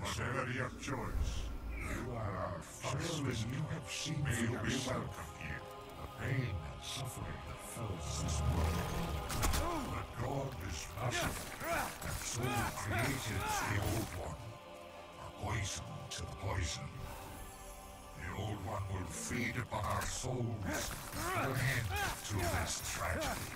Area of choice. You are our first visit. You have seen may you be welcome here. The pain and suffering that fills this world. But God is merciful, and so created the Old One. A poison to the poison. The Old One will feed upon our souls, put an end to this tragedy.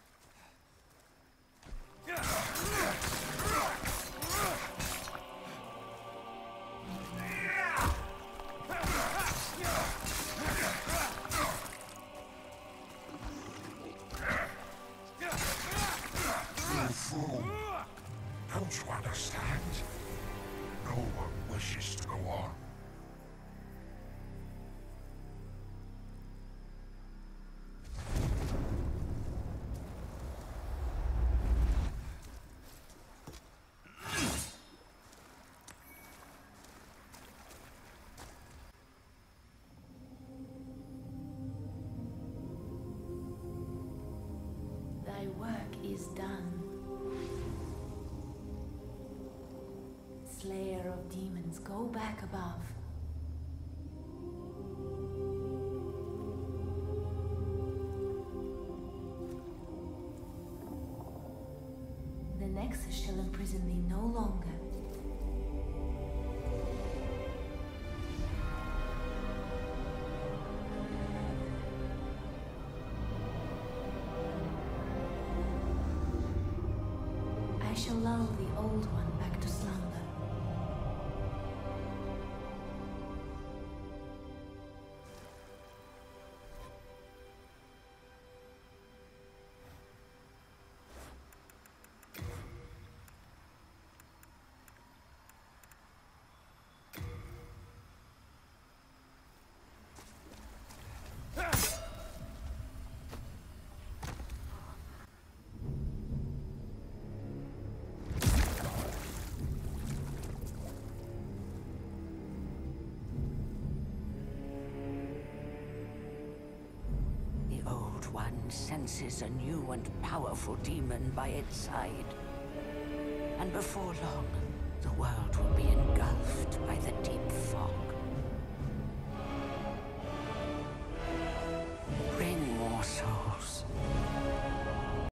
Don't you understand? No one wishes to go on. Thy work is done. Slayer of demons, go back above. The Nexus shall imprison thee no longer. I shall lull the Old One back to slumber. One senses a new and powerful demon by its side. And before long,